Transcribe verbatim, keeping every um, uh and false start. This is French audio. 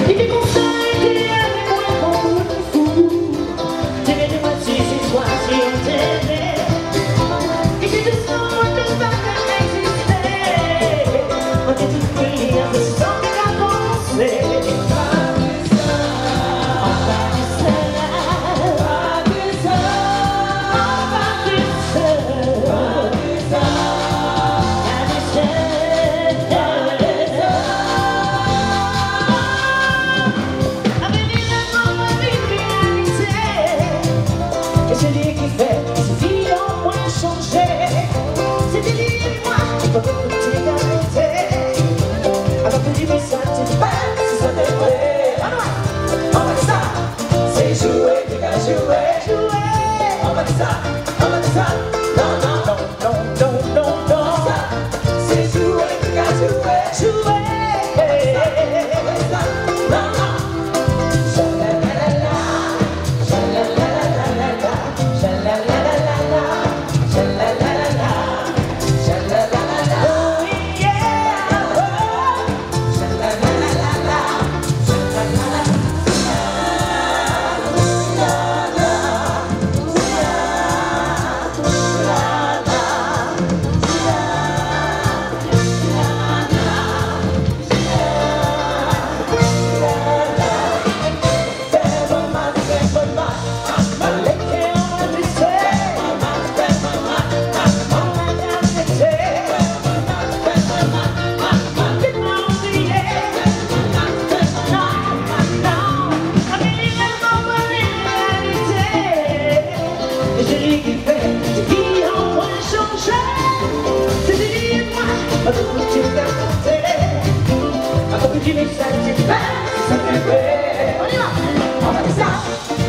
Et que comme ça était avec moi comme un fou. T'aimais de moi si c'est toi si on t'aimait. Et que de ça moi de pas exister. On est tout pris à ce sang de la pensée. Celui qui fait ses vies en moins changer. C'est lui et moi qui peut écouter l'arrêter. Avec petit message, c'est pas si ça t'est vrai. On va dire ça, c'est jouer, tu vas jouer, jouer. On va dire ça, on va dire ça. Non, non, non, non, non, non, non. C'est jouer, tu vas jouer, jouer. On va dire ça, non, non. On y va, on va dire ça.